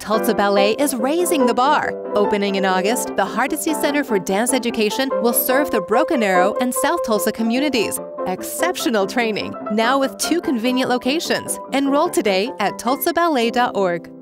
Tulsa Ballet is raising the bar. Opening in August, the Hardesty Center for Dance Education will serve the Broken Arrow and South Tulsa communities. Exceptional training, now with 2 convenient locations. Enroll today at tulsaballet.org.